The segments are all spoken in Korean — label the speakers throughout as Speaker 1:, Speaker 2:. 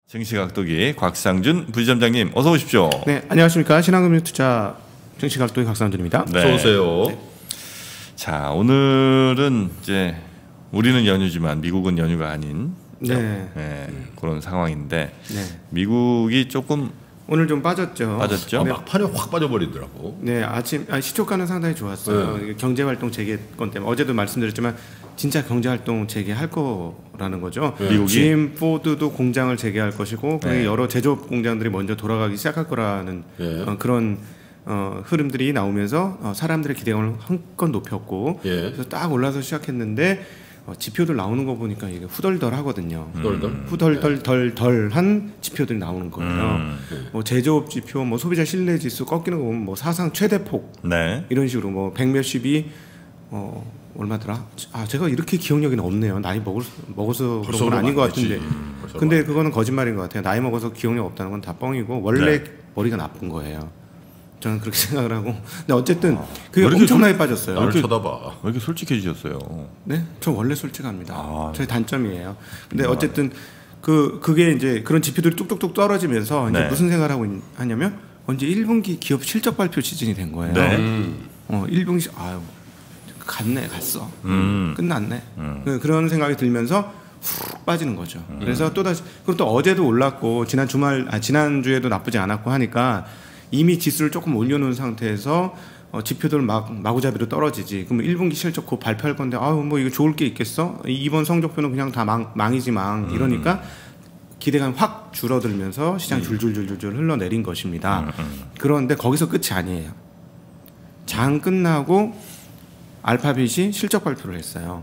Speaker 1: 증시각도기 곽상준 부지점장님 어서 오십시오.
Speaker 2: 네, 안녕하십니까. 신한금융투자 증시각도기 곽상준입니다.
Speaker 1: 네.
Speaker 3: 어서 오세요.
Speaker 1: 네. 자, 오늘은 이제 우리는 연휴지만 미국은 연휴가 아닌 그런 상황인데 미국이 조금
Speaker 2: 오늘 좀 빠졌죠.
Speaker 1: 네.
Speaker 3: 막판에 확 빠져버리더라고.
Speaker 2: 네, 시초가는 상당히 좋았어요. 경제활동 재개권 때문에 어제도 말씀드렸지만 진짜 경제활동 재개할 거라는 거죠.
Speaker 1: 미국이
Speaker 2: GM 포드도 공장을 재개할 것이고 그리고 여러 제조업 공장들이 먼저 돌아가기 시작할 거라는 그런 흐름들이 나오면서 사람들의 기대감을 한껏 높였고 그래서 딱 올라서 시작했는데 지표들 나오는 거 보니까 이게 후덜덜하거든요. 후덜덜덜한 지표들이 나오는 거예요. 뭐 제조업 지표, 뭐 소비자 신뢰 지수 꺾이는 거 보면 뭐 사상 최대폭 이런 식으로 뭐 100몇십이 얼마더라? 제가 이렇게 기억력이 없네요. 나이 먹어서 그런 건 아닌 것 같은데. 근데 그거는 거짓말인 것 같아요. 나이 먹어서 기억력 없다는 건 다 뻥이고 원래 머리가 나쁜 거예요. 저는 그렇게 생각을 하고. 근데 어쨌든 그게 엄청나게 빠졌어요.
Speaker 3: 나를 쳐다봐.
Speaker 1: 왜 이렇게 솔직해지셨어요?
Speaker 2: 네, 저 원래 솔직합니다. 저의 단점이에요. 근데 어쨌든 그게 이제 그런 지표들이 뚝뚝뚝 떨어지면서 이제 무슨 생각을 하고 하냐면 언제 1분기 기업 실적 발표 시즌이 된 거예요. 1분기 갔어. 끝났네. 그런 생각이 들면서 훅 빠지는 거죠. 그래서 또 다시 그리고 또 어제도 올랐고 지난주에도 나쁘지 않았고 하니까 이미 지수를 조금 올려놓은 상태에서 지표들 마구잡이로 떨어지지. 그럼 1분기 실적 곧 발표할 건데 뭐 이거 좋을 게 있겠어? 이번 성적표는 그냥 다 망이지 이러니까 기대감이 확 줄어들면서 시장 줄줄줄줄 흘러내린 것입니다. 그런데 거기서 끝이 아니에요. 장 끝나고 알파벳이 실적 발표를 했어요.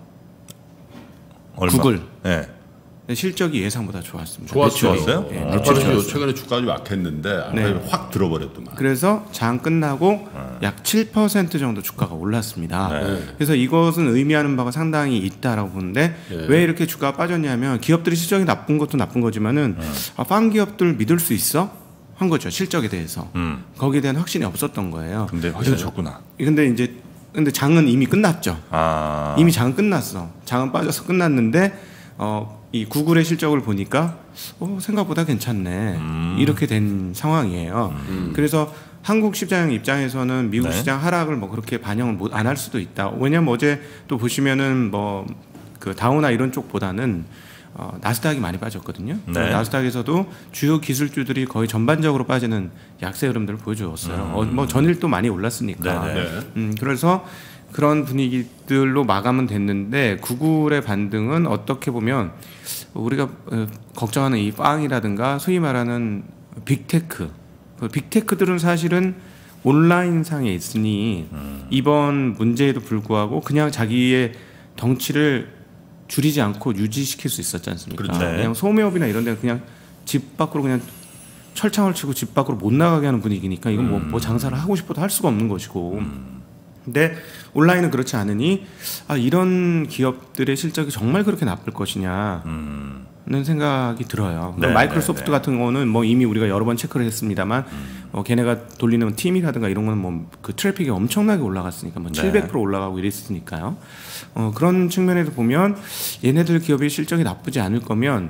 Speaker 2: 구글.
Speaker 1: 네.
Speaker 2: 실적이 예상보다 좋았습니다.
Speaker 1: 좋았어요?
Speaker 3: 알파벳이 최근에 주가가 좀 약했는데 알파벳이 확 들어버렸더만.
Speaker 2: 그래서 장 끝나고 약 7% 정도 주가가 올랐습니다. 그래서 이것은 의미하는 바가 상당히 있다라고 보는데 왜 이렇게 주가가 빠졌냐면 기업들이 실적이 나쁜 것도 나쁜 거지만은 빵 기업들 믿을 수 있어? 한 거죠. 실적에 대해서. 거기에 대한 확신이 없었던 거예요.
Speaker 1: 근데 확신이 줬구나.
Speaker 2: 근데 장은 이미 끝났죠. 이미 장은 끝났어. 장은 빠져서 끝났는데 이 구글의 실적을 보니까 생각보다 괜찮네. 이렇게 된 상황이에요. 그래서 한국 시장 입장에서는 미국 시장 하락을 뭐 그렇게 반영을 안 할 수도 있다. 왜냐면 어제 또 보시면은 뭐 그 다우나 이런 쪽보다는 나스닥이 많이 빠졌거든요. 나스닥에서도 주요 기술주들이 거의 전반적으로 빠지는 약세 흐름들을 보여주었어요. 뭐 전일도 많이 올랐으니까. 그래서 그런 분위기들로 마감은 됐는데 구글의 반등은 어떻게 보면 우리가 걱정하는 이 빵이라든가 소위 말하는 빅테크, 빅테크들은 사실은 온라인상에 있으니 이번 문제에도 불구하고 그냥 자기의 덩치를 줄이지 않고 유지시킬 수 있었지 않습니까?
Speaker 1: 그렇죠.
Speaker 2: 그냥 소매업이나 이런 데는 그냥 집 밖으로 그냥 철창을 치고 집 밖으로 못 나가게 하는 분위기니까 이건 뭐 장사를 하고 싶어도 할 수가 없는 것이고 근데 온라인은 그렇지 않으니 이런 기업들의 실적이 정말 그렇게 나쁠 것이냐는 생각이 들어요. 마이크로소프트 같은 거는 뭐 이미 우리가 여러 번 체크를 했습니다만 걔네가 돌리는 팀이라든가 이런 거는 뭐 그 트래픽이 엄청나게 올라갔으니까 뭐 700% 올라가고 이랬으니까요. 그런 측면에서 보면 얘네들 기업의 실적이 나쁘지 않을 거면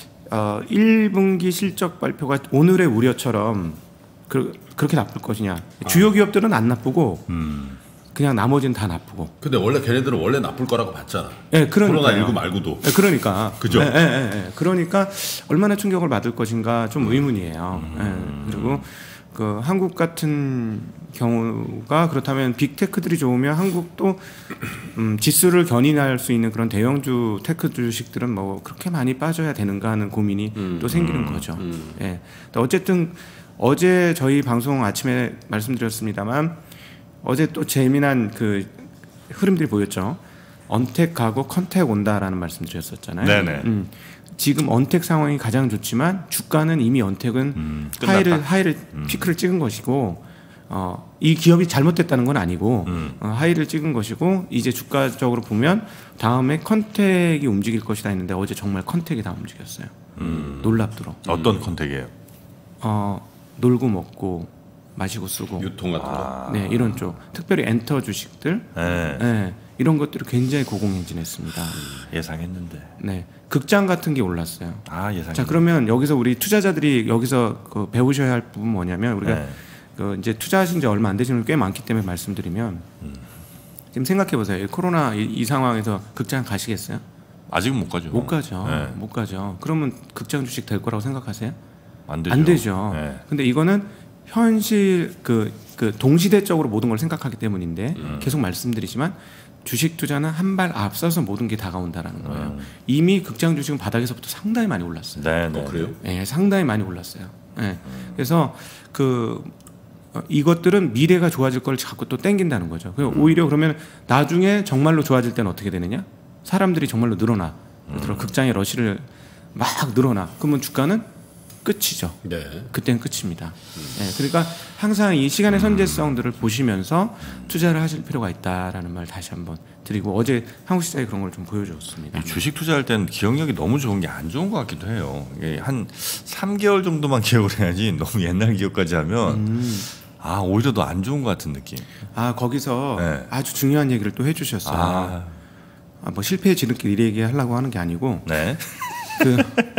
Speaker 2: 1분기 실적 발표가 오늘의 우려처럼 그렇게 나쁠 것이냐. 주요 기업들은 안 나쁘고 그냥 나머지는 다 나쁘고.
Speaker 3: 근데 원래 걔네들은 원래 나쁠 거라고 봤잖아.
Speaker 2: 네, 그러니까.
Speaker 3: 코로나19 말고도.
Speaker 2: 네, 그러니까.
Speaker 3: 그죠?
Speaker 2: 그러니까 얼마나 충격을 받을 것인가 좀 의문이에요. 그리고 그 한국 같은 경우가 그렇다면 빅테크들이 좋으면 한국도 지수를 견인할 수 있는 그런 대형주 테크 주식들은 뭐 그렇게 많이 빠져야 되는가 하는 고민이 또 생기는 거죠. 어쨌든 어제 저희 방송 아침에 말씀드렸습니다만 어제 또 재미난 그 흐름들이 보였죠. 언택 가고 컨택 온다라는 말씀드렸었잖아요.
Speaker 1: 네네.
Speaker 2: 지금 언택 상황이 가장 좋지만 주가는 이미 언택은 하이를 피크를 찍은 것이고 이 기업이 잘못됐다는 건 아니고 하이를 찍은 것이고 이제 주가적으로 보면 다음에 컨택이 움직일 것이다 했는데 어제 정말 컨택이 다 움직였어요. 놀랍도록.
Speaker 1: 어떤 컨택이에요?
Speaker 2: 놀고 먹고 마시고 쓰고
Speaker 3: 유통 같은 거.
Speaker 2: 네, 이런 쪽 특별히 엔터 주식들 네, 이런 것들이 굉장히 고공행진했습니다.
Speaker 1: 예상했는데.
Speaker 2: 네, 극장 같은 게 올랐어요.
Speaker 1: 예상.
Speaker 2: 자, 그러면 여기서 우리 투자자들이 여기서 그 배우셔야 할 부분 뭐냐면 우리가
Speaker 1: 네.
Speaker 2: 그 이제 투자하신 지 얼마 안 되시는 분 꽤 많기 때문에 말씀드리면 지금 생각해 보세요. 코로나 이 상황에서 극장 가시겠어요?
Speaker 1: 아직은 못 가죠.
Speaker 2: 못 가죠.
Speaker 1: 네.
Speaker 2: 못 가죠. 그러면 극장 주식 될 거라고 생각하세요?
Speaker 1: 안 되죠.
Speaker 2: 안 되죠.
Speaker 1: 네.
Speaker 2: 근데 이거는 현실 그 동시대적으로 모든 걸 생각하기 때문인데 계속 말씀드리지만 주식 투자는 한 발 앞서서 모든 게 다가온다라는 거예요. 이미 극장 주식은 바닥에서부터 상당히 많이 올랐어요.
Speaker 1: 네, 네.
Speaker 3: 그래요?
Speaker 2: 네, 상당히 많이 올랐어요. 네. 그래서 이것들은 미래가 좋아질 걸 자꾸 또 땡긴다는 거죠. 오히려 그러면 나중에 정말로 좋아질 때는 어떻게 되느냐? 사람들이 정말로 늘어나. 예를 들어 극장의 러시를 막 늘어나. 그러면 주가는 끝이죠.
Speaker 3: 네.
Speaker 2: 그때는 끝입니다. 네, 그러니까 항상 이 시간의 선제성들을 보시면서 투자를 하실 필요가 있다라는 말 다시 한번 드리고 어제 한국 시장이 그런 걸 좀 보여줬습니다.
Speaker 1: 주식 투자할 때는 기억력이 너무 좋은 게 안 좋은 것 같기도 해요. 이게 한 3개월 정도만 기억을 해야지 너무 옛날 기억까지 하면 오히려 더 안 좋은 것 같은 느낌.
Speaker 2: 거기서
Speaker 1: 네.
Speaker 2: 아주 중요한 얘기를 또 해주셨어요. 뭐 실패의 지름길 이 얘기 하려고 하는 게 아니고
Speaker 1: 네.
Speaker 2: 그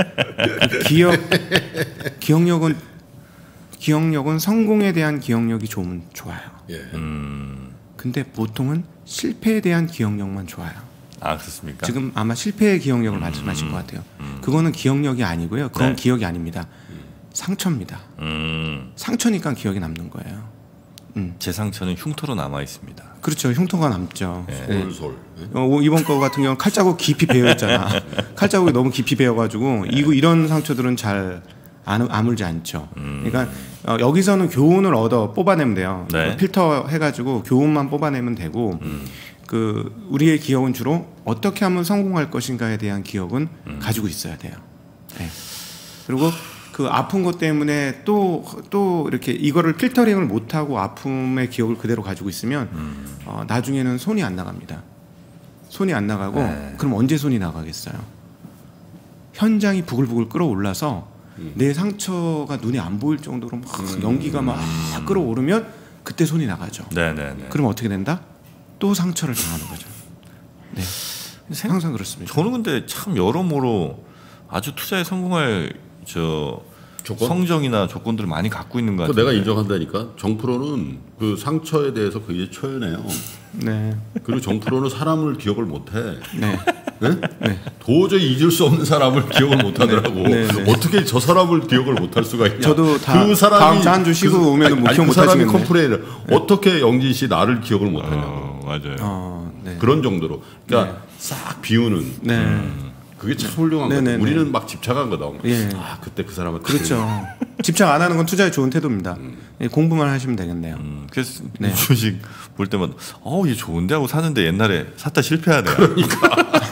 Speaker 2: 기억력은 성공에 대한 기억력이 좋아요.
Speaker 3: 예.
Speaker 2: 근데 보통은 실패에 대한 기억력만 좋아요.
Speaker 1: 그렇습니까?
Speaker 2: 지금 아마 실패의 기억력을 말씀하신 것 같아요. 그거는 기억력이 아니고요. 그건
Speaker 1: 네.
Speaker 2: 기억이 아닙니다. 상처입니다. 상처니까 기억이 남는 거예요.
Speaker 1: 제 상처는 흉터로 남아 있습니다.
Speaker 2: 그렇죠. 흉터가 남죠. 네.
Speaker 3: 솔솔.
Speaker 2: 이번 거 같은 경우는 칼자국 깊이 베어 있잖아. 칼자국이 너무 깊이 베어가지고 이런 상처들은 잘 아물지 않죠. 그러니까 여기서는 교훈을 뽑아내면 돼요.
Speaker 1: 네.
Speaker 2: 필터 해가지고 교훈만 뽑아내면 되고 우리의 기억은 주로 어떻게 하면 성공할 것인가에 대한 기억은 가지고 있어야 돼요. 네. 그리고 그 아픈 것 때문에 또 이렇게 이거를 필터링을 못하고 아픔의 기억을 그대로 가지고 있으면 나중에는 손이 안 나갑니다. 손이 안 나가고 그럼 언제 손이 나가겠어요? 현장이 부글부글 끌어올라서 내 상처가 눈에 안 보일 정도로 막 연기가 막 끌어오르면 그때 손이 나가죠.
Speaker 1: 네네네.
Speaker 2: 그럼 어떻게 된다? 또 상처를 당하는 거죠. 네, 항상 그렇습니다.
Speaker 1: 저는 근데 참 여러모로 아주 투자에 성공할
Speaker 3: 조건?
Speaker 1: 성적이나 조건들을 많이 갖고 있는 것 같아요.
Speaker 3: 내가 인정한다니까. 정프로는 그 상처에 대해서 굉장히 초연해요.
Speaker 2: 네.
Speaker 3: 그리고 정프로는 사람을 기억을 못해.
Speaker 2: 네.
Speaker 3: 네?
Speaker 2: 네.
Speaker 3: 도저히 잊을 수 없는 사람을 기억을 못하더라고.
Speaker 2: 네, 네.
Speaker 3: 어떻게 저 사람을 기억을 못할 수가 있냐.
Speaker 2: 저도
Speaker 3: 그 사람이
Speaker 2: 다음 주 한 주 쉬고 오면은 뭐 기억
Speaker 3: 그 사람이
Speaker 2: 못하시겠네.
Speaker 3: 컴플레인을 어떻게 영진 씨 나를 기억을 못하냐고.
Speaker 1: 맞아요.
Speaker 2: 네.
Speaker 3: 그런 정도로. 그러니까 싹 비우는.
Speaker 2: 네.
Speaker 3: 그게 참 훌륭한 거예요.
Speaker 2: 네네네.
Speaker 3: 우리는 막 집착한 거다.
Speaker 2: 예.
Speaker 3: 그때 그 사람은
Speaker 2: 그렇죠. 집착 안 하는 건 투자의 좋은 태도입니다. 예, 공부만 하시면 되겠네요.
Speaker 1: 그래서
Speaker 2: 네.
Speaker 1: 주식 볼 때마다 얘 좋은데 하고 사는데 옛날에 샀다 실패하네.
Speaker 3: 그러니까.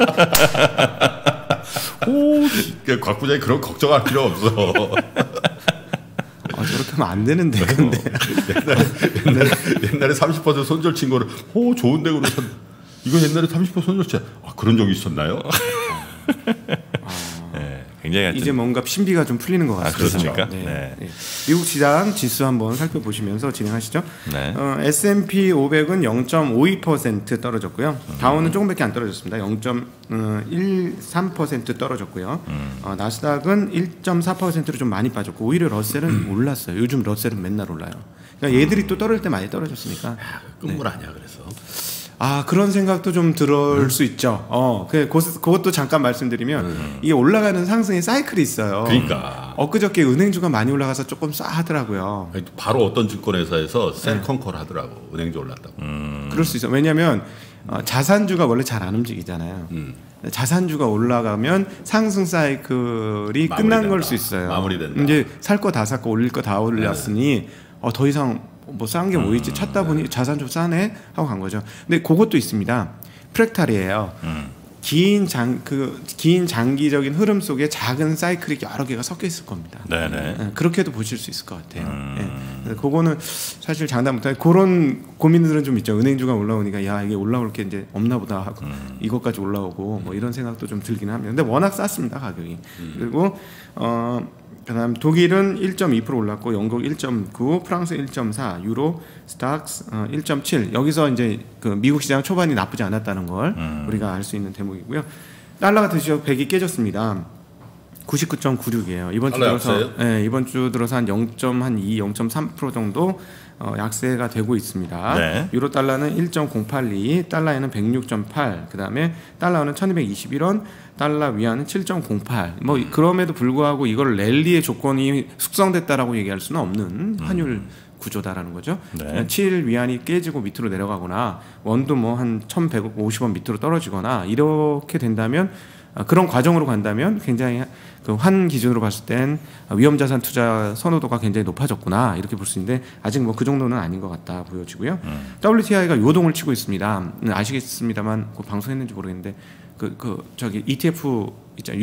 Speaker 3: 곽 부장이 그런 걱정할 필요 없어.
Speaker 2: 저렇게 하면 안 되는데 근데
Speaker 3: 옛날에 30% 손절 친 거를 좋은데 그러서 이거 옛날에 30% 손절 친 그런 적이 있었나요?
Speaker 1: 네, 굉장히
Speaker 2: 이제 뭔가 신비가 좀 풀리는 것 같습니다.
Speaker 1: 그렇습니까?
Speaker 2: 네.
Speaker 1: 네.
Speaker 2: 네. 미국 시장 지수 한번 살펴보시면서 진행하시죠.
Speaker 1: 네.
Speaker 2: S&P 500은 0.52% 떨어졌고요. 다우는 조금밖에 안 떨어졌습니다. 0.13% 떨어졌고요. 나스닥은 1.4%로 좀 많이 빠졌고 오히려 러셀은 올랐어요. 요즘 러셀은 맨날 올라요. 그러니까 얘들이 또 떨어질 때 많이 떨어졌으니까.
Speaker 3: 끝물 아니야 그래서.
Speaker 2: 그런 생각도 좀 들을 수 있죠. 그것도 잠깐 말씀드리면 이게 올라가는 상승의 사이클이 있어요.
Speaker 3: 그러니까.
Speaker 2: 엊그저께 은행주가 많이 올라가서 조금 싸하더라고요.
Speaker 3: 바로 어떤 증권회사에서 셀컨컬 하더라고. 은행주 올랐다고.
Speaker 2: 그럴 수 있어요. 왜냐하면 자산주가 원래 잘 안 움직이잖아요. 자산주가 올라가면 상승 사이클이 끝난 걸 수 있어요.
Speaker 3: 마무리된다.
Speaker 2: 이제 살 거 다 샀고 올릴 거 다 올렸으니 더 이상 뭐 싼 게 뭐 있지 찾다 보니 자산 좀 싸네 하고 간 거죠. 근데 그것도 있습니다. 프랙탈이에요. 긴 장기적인 흐름 속에 작은 사이클이 여러 개가 섞여 있을 겁니다.
Speaker 1: 네네.
Speaker 2: 그렇게도 보실 수 있을 것 같아요. 네. 그거는 사실 장담 못해. 그런 고민들은 좀 있죠. 은행주가 올라오니까 이게 올라올 게 이제 없나 보다 하고 이것까지 올라오고 뭐 이런 생각도 좀 들긴 합니다. 근데 워낙 쌌습니다 가격이. 그리고 그다음 독일은 1.2% 올랐고 영국 1.9, 프랑스 1.4, 유로 스탁스 1.7. 여기서 이제 그 미국 시장 초반이 나쁘지 않았다는 걸 우리가 알 수 있는 대목이고요. 달러가 드디어 100이 깨졌습니다. 99.96이에요. 이번 주 들어서 이번 주 들어서 한 0.2, 0.3% 정도 약세가 되고 있습니다. 네. 유로 달러는 1.082, 달러에는 106.8, 그다음에 달러는 1221원, 달러 위안은 7.08. 뭐 그럼에도 불구하고 이걸 랠리의 조건이 숙성됐다라고 얘기할 수는 없는 환율 구조다라는 거죠. 네. 7 위안이 깨지고 밑으로 내려가거나 원도 뭐 한 1,150원 밑으로 떨어지거나 이렇게 된다면 그런 과정으로 간다면 굉장히 그 환 기준으로 봤을 땐 위험자산 투자 선호도가 굉장히 높아졌구나 이렇게 볼 수 있는데 아직 뭐 그 정도는 아닌 것 같다 보여지고요. WTI가 요동을 치고 있습니다. 아시겠습니다만 그 방송했는지 모르겠는데 저기 ETF 있잖아요.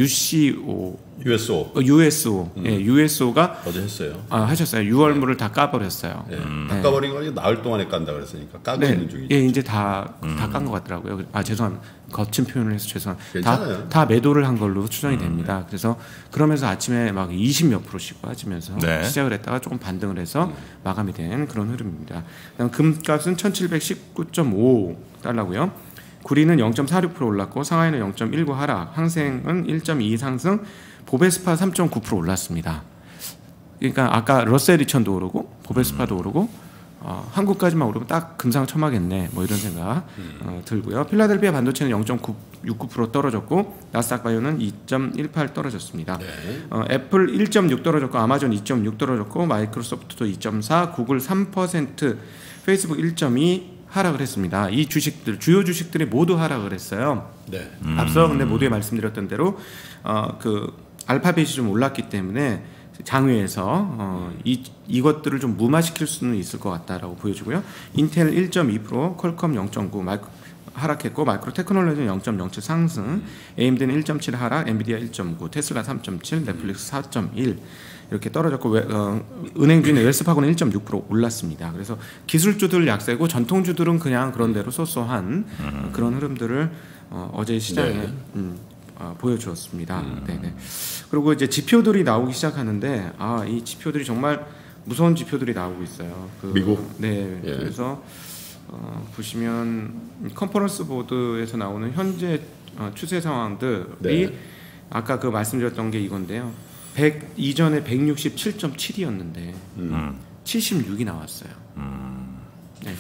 Speaker 2: USO. USO가
Speaker 3: 어제 했어요.
Speaker 2: 하셨어요. 6월물을 다 까버렸어요.
Speaker 3: 다 까버린 거 아니고 나흘 동안에 깐다 그랬으니까 까고 있는 중이죠.
Speaker 2: 이제 다 깐 것 같더라고요. 죄송합니다. 거친 표현을 해서 죄송합니다.
Speaker 3: 괜찮아요.
Speaker 2: 다 매도를 한 걸로 추정이 됩니다. 그래서 그러면서 아침에 막 20몇 %씩 빠지면서 시작을 했다가 조금 반등을 해서 마감이 된 그런 흐름입니다. 그다음 금값은 1,719.5 달러고요. 구리는 0.46% 올랐고 상하이는 0.19 하락, 항생은 1.2 상승, 보베스파 3.9% 올랐습니다. 그러니까 아까 러셀 2000도 오르고 보베스파도 오르고 한국까지만 오르면 딱 금상첨화겠네 뭐 이런 생각 들고요. 필라델피아 반도체는 0.69% 떨어졌고 나스닥 바이오는 2.18 떨어졌습니다. 애플 1.6 떨어졌고 아마존 2.6 떨어졌고 마이크로소프트도 2.4, 구글 3%, 페이스북 1.2 하락을 했습니다. 이 주식들 주요 주식들이 모두 하락을 했어요. 네. 앞서 근데 모두에 말씀드렸던 대로 그 알파벳이 좀 올랐기 때문에 장외에서 이것들을 좀 무마시킬 수는 있을 것 같다라고 보여지고요. 인텔 1.2%, 퀄컴 0.9 하락했고 마이크로 테크놀로지는 0.07 상승, AMD는 1.7 하락, 엔비디아 1.9, 테슬라 3.7, 넷플릭스 4.1 이렇게 떨어졌고 은행주인 웰스파고는 1.6% 올랐습니다. 그래서 기술주들 약세고 전통주들은 그냥 그런 대로 쏘쏘한 그런 흐름들을 어제 시장에 보여주었습니다. 네네. 그리고 이제 지표들이 나오기 시작하는데 이 지표들이 정말 무서운 지표들이 나오고 있어요.
Speaker 3: 미국?
Speaker 2: 네. 그래서 보시면 컨퍼런스 보드에서 나오는 현재 추세 상황들이 아까 그 말씀드렸던 게 이건데요. 이전에 167.7이었는데 76이 나왔어요. 네.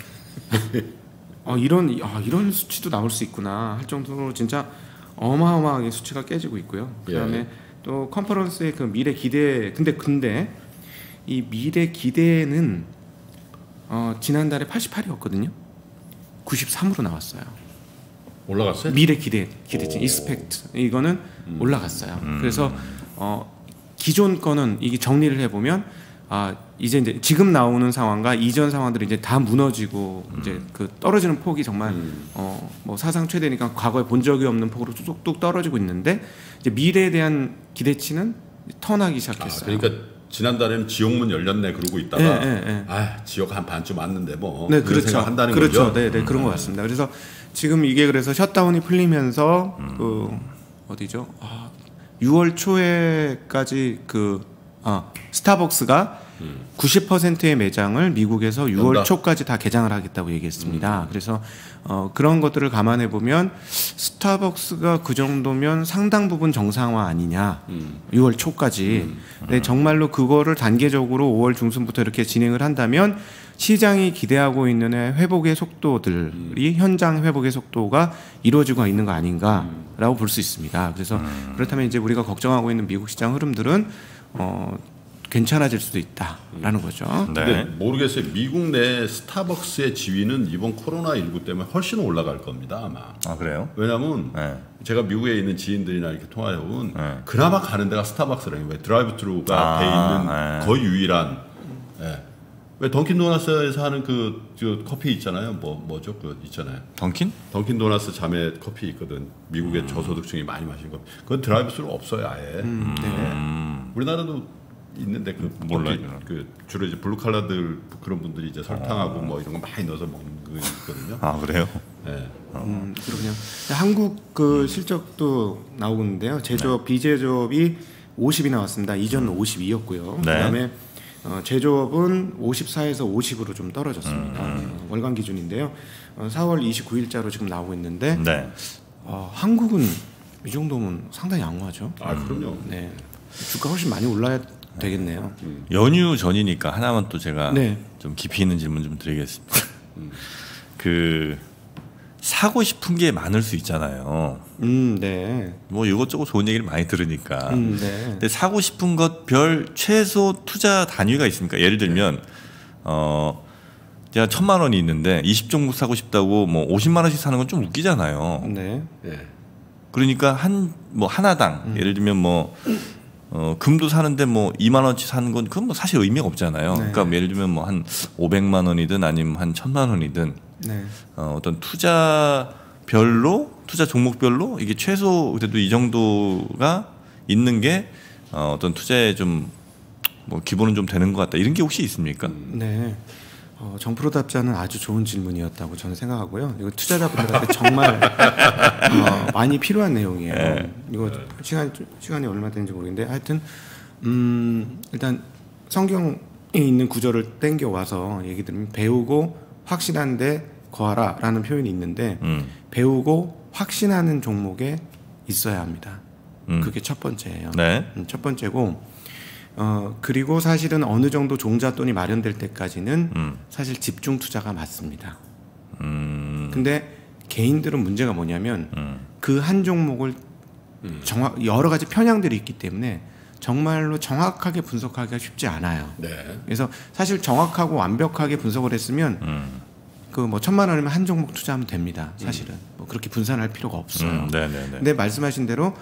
Speaker 2: 이런 수치도 나올 수 있구나 할 정도로 진짜 어마어마하게 수치가 깨지고 있고요. 그다음에 또 컨퍼런스의 그 미래 기대 근데 이 미래 기대는 지난달에 88이었거든요. 93으로 나왔어요.
Speaker 3: 올라갔어요?
Speaker 2: 미래 기대치 익스펙트 이거는 올라갔어요. 그래서 기존 거는 이게 정리를 해보면 이제 지금 나오는 상황과 이전 상황들이 이제 다 무너지고 이제 그 떨어지는 폭이 정말 뭐 사상 최대니까 과거에 본 적이 없는 폭으로 뚝뚝 떨어지고 있는데 이제 미래에 대한 기대치는 턴하기 시작했어요.
Speaker 3: 그러니까 지난달에는 지옥문 열렸네 그러고 있다가 지옥 한 반쯤 왔는데 뭐
Speaker 2: 그렇죠.
Speaker 3: 생각한다는
Speaker 2: 거죠.
Speaker 3: 거죠.
Speaker 2: 네, 그런 것 같습니다. 그래서 지금 이게 그래서 셧다운이 풀리면서 어디죠? 6월 초에까지 스타벅스가 90%의 매장을 미국에서 6월 초까지 다 개장을 하겠다고 얘기했습니다. 그래서 그런 것들을 감안해 보면 스타벅스가 그 정도면 상당 부분 정상화 아니냐. 6월 초까지. 근데 정말로 그거를 단계적으로 5월 중순부터 이렇게 진행을 한다면 시장이 기대하고 있는 회복의 속도들이 현장 회복의 속도가 이루어지고 있는 거 아닌가라고 볼 수 있습니다. 그래서 그렇다면 이제 우리가 걱정하고 있는 미국 시장 흐름들은 괜찮아질 수도 있다라는 거죠.
Speaker 3: 근데 모르겠어요. 미국 내 스타벅스의 지위는 이번 코로나19 때문에 훨씬 올라갈 겁니다, 아마.
Speaker 1: 그래요?
Speaker 3: 왜냐하면 제가 미국에 있는 지인들이나 이렇게 통화해보면 그나마 가는 데가 스타벅스라는 거예요. 드라이브트루가 돼 있는 거의 유일한. 왜 던킨 도너스에서 하는 그 커피 있잖아요. 뭐죠? 있잖아요. 던킨 도너스 자매 커피 있거든. 미국의 저소득층이 많이 마시는 거. 그건 드라이브스루 없어요, 아예. 우리나라도 있는데
Speaker 1: 몰라요.
Speaker 3: 주로 이제 블루 칼라들 그런 분들이 이제 설탕하고 뭐 이런 거 많이 넣어서 먹는 거 있거든요.
Speaker 1: 그래요?
Speaker 2: 네. 그렇군요. 한국 실적도 나오고 있는데요. 비제조업이 50이 나왔습니다. 이전은 52였고요. 그다음에 제조업은 54에서 50으로 좀 떨어졌습니다. 월간 기준인데요. 4월 29일자로 지금 나오고 있는데 한국은 이 정도면 상당히 양호하죠.
Speaker 3: 아, 그럼요.
Speaker 2: 네, 주가 훨씬 많이 올라야 되겠네요.
Speaker 1: 연휴 전이니까 하나만 또 제가 좀 깊이 있는 질문 좀 드리겠습니다. 그 사고 싶은 게 많을 수 있잖아요.
Speaker 2: 네.
Speaker 1: 뭐 이것저것 좋은 얘기를 많이 들으니까.
Speaker 2: 네.
Speaker 1: 근데 사고 싶은 것 별 최소 투자 단위가 있습니까? 예를 들면 제가 1,000만 원이 있는데 20종목 사고 싶다고 뭐 50만 원씩 사는 건 좀 웃기잖아요.
Speaker 2: 네.
Speaker 1: 그러니까 하나당 예를 들면 뭐 금도 사는데 뭐 2만 원치 사는 건 그건 뭐 사실 의미가 없잖아요. 그러니까 예를 들면 뭐 한 500만 원이든 아니면 한 1,000만 원이든 어떤 투자별로 투자 종목별로 이게 최소 그래도 이 정도가 있는 게 어떤 투자에 좀 뭐 기본은 좀 되는 것 같다 이런 게 혹시 있습니까?
Speaker 2: 네. 정프로답지 않은 아주 좋은 질문이었다고 저는 생각하고요. 이거 투자자분들한테 정말 많이 필요한 내용이에요. 이거 시간이 얼마 되는지 모르겠는데 하여튼 일단 성경에 있는 구절을 땡겨 와서 얘기 드리면 배우고 확신한데 거하라라는 표현이 있는데 배우고 확신하는 종목에 있어야 합니다. 그게 첫 번째예요. 첫 번째고 그리고 사실은 어느 정도 종잣돈이 마련될 때까지는 사실 집중 투자가 맞습니다. 근데 개인들은 문제가 뭐냐면 그 한 종목을 여러 가지 편향들이 있기 때문에 정말로 정확하게 분석하기가 쉽지 않아요. 그래서 사실 정확하고 완벽하게 분석을 했으면 그 뭐 1,000만 원이면 한 종목 투자하면 됩니다. 사실은 뭐 그렇게 분산할 필요가 없어요. 근데 말씀하신 대로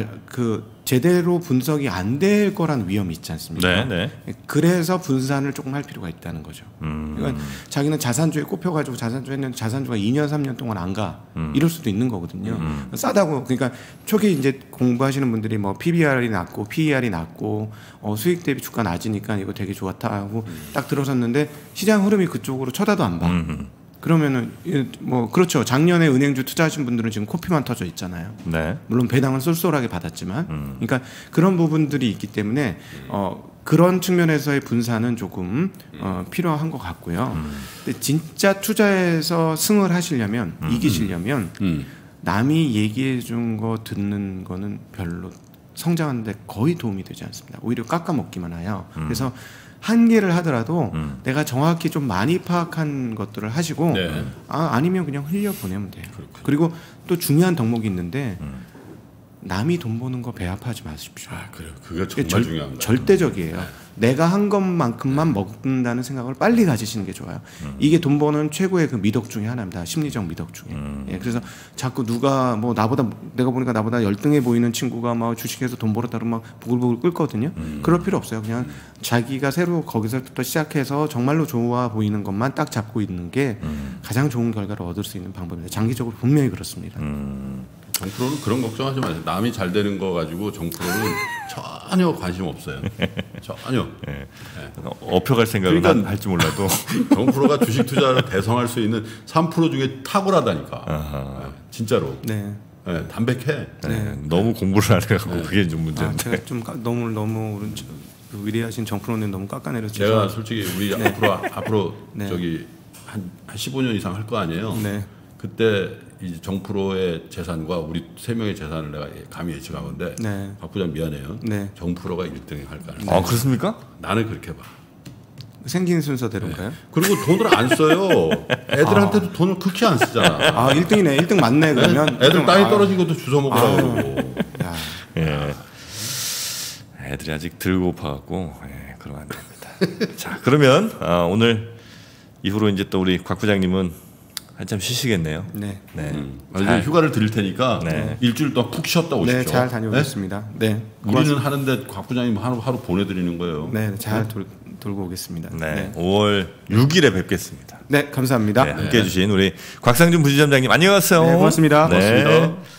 Speaker 2: 제대로 분석이 안 될 거란 위험이 있지 않습니까? 그래서 분산을 조금 할 필요가 있다는 거죠. 그러니까 자기는 자산주에 꼽혀가지고 자산주 했는데 자산주가 2년 3년 동안 안 가. 이럴 수도 있는 거거든요. 싸다고 그러니까 초기 이제 공부하시는 분들이 뭐 PBR이 낮고 PER이 낮고 수익 대비 주가 낮으니까 이거 되게 좋았다 하고 딱 들어섰는데 시장 흐름이 그쪽으로 쳐다도 안 봐. 그러면은 뭐 그렇죠. 작년에 은행주 투자하신 분들은 지금 코피만 터져 있잖아요. 물론 배당은 쏠쏠하게 받았지만, 그러니까 그런 부분들이 있기 때문에 그런 측면에서의 분산은 조금 필요한 것 같고요. 근데 진짜 투자에서 승을 하시려면 이기시려면 남이 얘기해 준 거 듣는 거는 별로 성장하는데 거의 도움이 되지 않습니다. 오히려 깎아먹기만 해요. 그래서 한계를 하더라도 내가 정확히 좀 많이 파악한 것들을 하시고 아니면 그냥 흘려보내면 돼요. 그리고 또 중요한 덕목이 있는데 남이 돈 버는 거 배합하지 마십시오.
Speaker 3: 그래요. 그게 정말 중요합니다.
Speaker 2: 절대적이에요. 내가 한 것만큼만 먹는다는 생각을 빨리 가지시는 게 좋아요. 이게 돈 버는 최고의 그 미덕 중에 하나입니다. 심리적 미덕 중에. 그래서 자꾸 누가 뭐 내가 보니까 나보다 열등해 보이는 친구가 막 주식해서 돈 벌었다 그러면 막 부글부글 끓거든요. 그럴 필요 없어요. 그냥 자기가 새로 거기서부터 시작해서 정말로 좋아 보이는 것만 딱 잡고 있는 게 가장 좋은 결과를 얻을 수 있는 방법입니다. 장기적으로 분명히 그렇습니다.
Speaker 3: 정프로는 그런 걱정하지 마세요. 남이 잘 되는 거 가지고 정프로는 전혀 관심 없어요. 전혀.
Speaker 1: 업혀갈 생각을
Speaker 3: 그러니까
Speaker 1: 할지 몰라도
Speaker 3: 정프로가 주식 투자를 대성할 수 있는 3% 중에 탁월하다니까. 진짜로. 담백해.
Speaker 1: 너무 공부를 안 해갖고 그게 좀 문제인데.
Speaker 2: 제가 좀 너무 위대하신 정프로님 너무 깎아내렸죠.
Speaker 3: 제가 솔직히 우리 앞으로 저기 한 15년 이상 할 거 아니에요. 그때 이 정프로의 재산과 우리 세 명의 재산을 내가 감히 예측하건데 박 부장 미안해요. 정프로가 1등 할 가능성이.
Speaker 1: 아 그렇습니까?
Speaker 3: 나는 그렇게 봐.
Speaker 2: 생긴 순서대로인가요?
Speaker 3: 그리고 돈을 안 써요. 애들한테도 돈을 극히 안 쓰잖아.
Speaker 2: 1등이네. 1등 맞네 그러면.
Speaker 3: 애들 땅이 떨어진 것도 주워 먹으라고 그러고.
Speaker 1: 애들이 아직 덜 고파갖고 그러면 안 됩니다. 자 그러면 오늘 이후로 이제 또 우리 곽 부장님은 한참 쉬시겠네요.
Speaker 3: 이제 휴가를 드릴 테니까 일주일 동안 푹 쉬었다 오십시오.
Speaker 2: 잘 다녀오겠습니다.
Speaker 3: 우리는 하는데 곽 부장님 하루 보내드리는 거예요.
Speaker 2: 잘 돌고 오겠습니다.
Speaker 1: 5월 6일에 뵙겠습니다.
Speaker 2: 감사합니다.
Speaker 1: 함께해 주신 우리 곽상준 부지점장님 안녕하세요.
Speaker 2: 고맙습니다.
Speaker 3: 고맙습니다.